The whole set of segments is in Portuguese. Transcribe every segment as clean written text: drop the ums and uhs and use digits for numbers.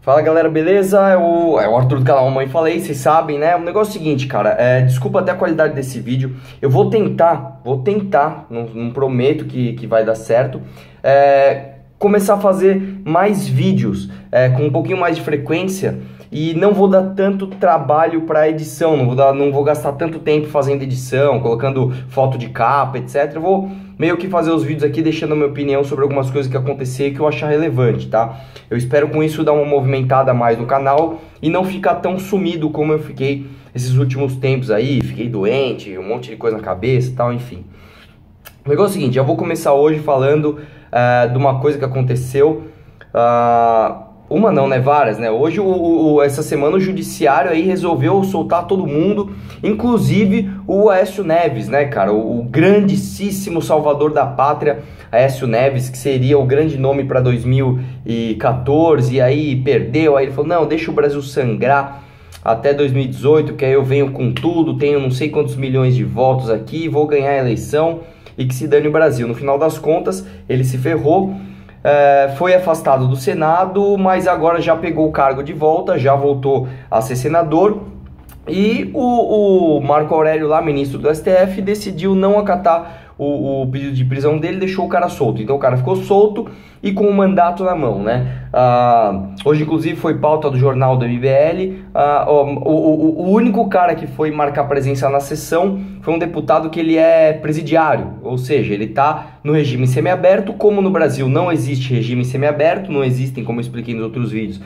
Fala galera, beleza? É o Arthur do canal Mamãe Falei, vocês sabem, né? O negócio é o seguinte, cara, desculpa até a qualidade desse vídeo. Eu vou tentar, não prometo que vai dar certo, começar a fazer mais vídeos com um pouquinho mais de frequência. E não vou dar tanto trabalho para edição, não vou gastar tanto tempo fazendo edição, colocando foto de capa, etc. Eu vou meio que fazer os vídeos aqui deixando a minha opinião sobre algumas coisas que aconteceram e que eu achar relevante, tá? Eu espero com isso dar uma movimentada a mais no canal e não ficar tão sumido como eu fiquei esses últimos tempos aí. Fiquei doente, um monte de coisa na cabeça e tal, enfim. O negócio é o seguinte, eu vou começar hoje falando de uma coisa que aconteceu... Uma não, né? Várias, né? Hoje, essa semana, o judiciário aí resolveu soltar todo mundo, inclusive o Aécio Neves, né, cara? O grandíssimo salvador da pátria, Aécio Neves, que seria o grande nome para 2014, e aí perdeu, aí ele falou, não, deixa o Brasil sangrar até 2018, que aí eu venho com tudo, tenho não sei quantos milhões de votos aqui, vou ganhar a eleição, e que se dane o Brasil. No final das contas, ele se ferrou. Foi afastado do Senado, mas agora já pegou o cargo de volta, já voltou a ser senador. E o Marco Aurélio, lá, ministro do STF, decidiu não acatar o pedido de prisão dele, deixou o cara solto. Então o cara ficou solto e com o mandato na mão, né? Hoje, inclusive, foi pauta do jornal do MBL. O único cara que foi marcar presença na sessão foi um deputado que ele é presidiário, ou seja, ele está no regime semiaberto. Como no Brasil não existe regime semiaberto, não existem, como eu expliquei nos outros vídeos,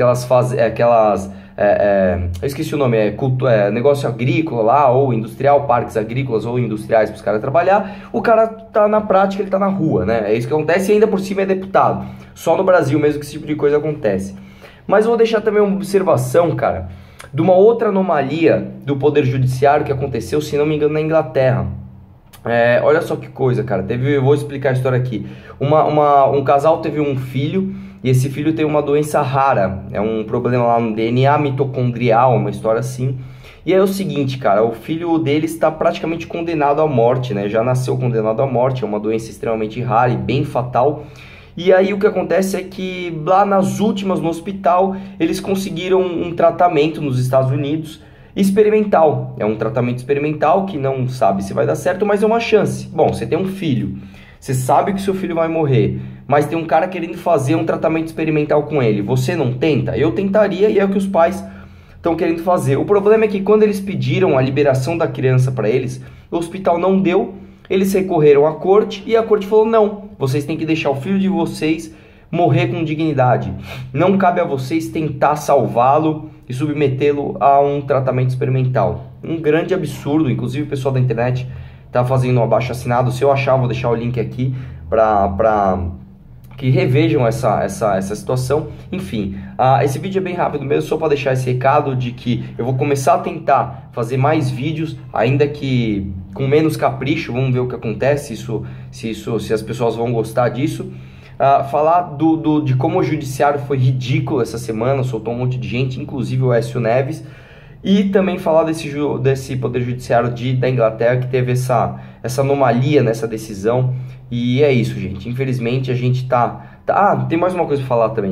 eu esqueci o nome, negócio agrícola lá, ou industrial, parques agrícolas ou industriais para os caras trabalhar. O cara tá na prática, ele tá na rua, né? É isso que acontece, e ainda por cima é deputado. Só no Brasil mesmo que esse tipo de coisa acontece. Mas eu vou deixar também uma observação, cara, de uma outra anomalia do Poder Judiciário que aconteceu, se não me engano, na Inglaterra. Olha só que coisa, cara. Eu vou explicar a história aqui. Um casal teve um filho, e esse filho tem uma doença rara. É um problema lá no DNA mitocondrial, uma história assim. E é o seguinte, cara, o filho dele está praticamente condenado à morte, né? Já nasceu condenado à morte, é uma doença extremamente rara e bem fatal. E aí o que acontece é que lá nas últimas no hospital, eles conseguiram um tratamento nos Estados Unidos experimental. É um tratamento experimental que não sabe se vai dar certo, mas é uma chance. Bom, você tem um filho, você sabe que seu filho vai morrer, mas tem um cara querendo fazer um tratamento experimental com ele. Você não tenta? Eu tentaria, e é o que os pais estão querendo fazer. O problema é que quando eles pediram a liberação da criança para eles, o hospital não deu. Eles recorreram à corte e a corte falou, não, vocês têm que deixar o filho de vocês morrer com dignidade. Não cabe a vocês tentar salvá-lo e submetê-lo a um tratamento experimental. Um grande absurdo. Inclusive o pessoal da internet está fazendo um abaixo-assinado. Se eu achar, vou deixar o link aqui para que revejam essa situação. Enfim, esse vídeo é bem rápido mesmo, só para deixar esse recado de que eu vou começar a tentar fazer mais vídeos, ainda que com menos capricho. Vamos ver o que acontece, se as pessoas vão gostar disso. Falar de como o judiciário foi ridículo essa semana, soltou um monte de gente, inclusive o Aécio Neves. E também falar desse Poder Judiciário da Inglaterra, que teve essa anomalia nessa decisão. E é isso, gente. Infelizmente a gente tem mais uma coisa pra falar também.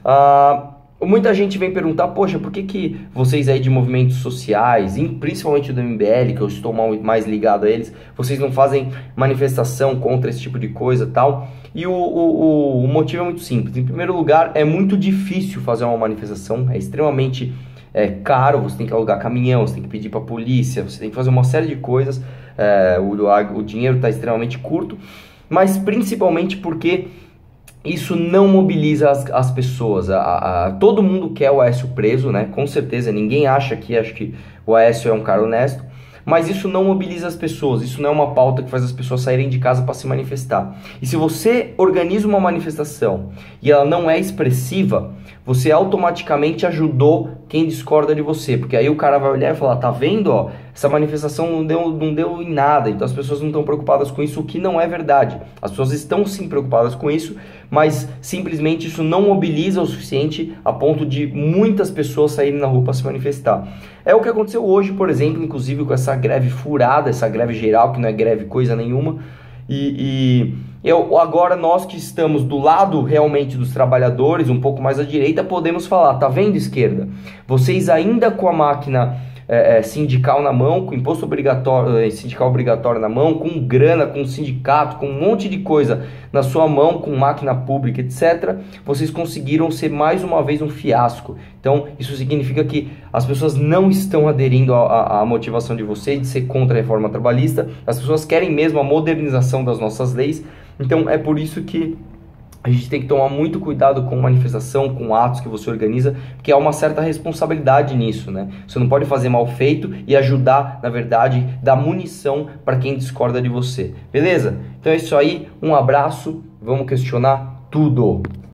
Muita gente vem perguntar, poxa, por que vocês aí de movimentos sociais, principalmente do MBL, que eu estou mais ligado a eles, vocês não fazem manifestação contra esse tipo de coisa e tal? E o motivo é muito simples. Em primeiro lugar, é muito difícil fazer uma manifestação, é extremamente caro, você tem que alugar caminhão, você tem que pedir pra polícia, você tem que fazer uma série de coisas, o dinheiro está extremamente curto, mas principalmente porque isso não mobiliza as pessoas. Todo mundo quer o Aécio preso, né? Com certeza, ninguém acha que o Aécio é um cara honesto, mas isso não mobiliza as pessoas, isso não é uma pauta que faz as pessoas saírem de casa para se manifestar. E se você organiza uma manifestação e ela não é expressiva, você automaticamente ajudou quem discorda de você, porque aí o cara vai olhar e falar, tá vendo, ó, essa manifestação não deu em nada, então as pessoas não estão preocupadas com isso, o que não é verdade. As pessoas estão sim preocupadas com isso, mas simplesmente isso não mobiliza o suficiente a ponto de muitas pessoas saírem na rua para se manifestar. É o que aconteceu hoje, por exemplo, inclusive com essa greve furada, essa greve geral, que não é greve coisa nenhuma, Agora nós que estamos do lado realmente dos trabalhadores, um pouco mais à direita, podemos falar, tá vendo, esquerda? Vocês ainda com a máquina sindical na mão, com imposto obrigatório, sindical obrigatório na mão, com grana, com sindicato, com um monte de coisa na sua mão, com máquina pública, etc., vocês conseguiram ser mais uma vez um fiasco. Então isso significa que as pessoas não estão aderindo à motivação de vocês de ser contra a reforma trabalhista. As pessoas querem mesmo a modernização das nossas leis. Então é por isso que a gente tem que tomar muito cuidado com manifestação, com atos que você organiza, porque há uma certa responsabilidade nisso, né? Você não pode fazer mal feito e ajudar, na verdade, dar munição para quem discorda de você. Beleza? Então é isso aí, um abraço, vamos questionar tudo!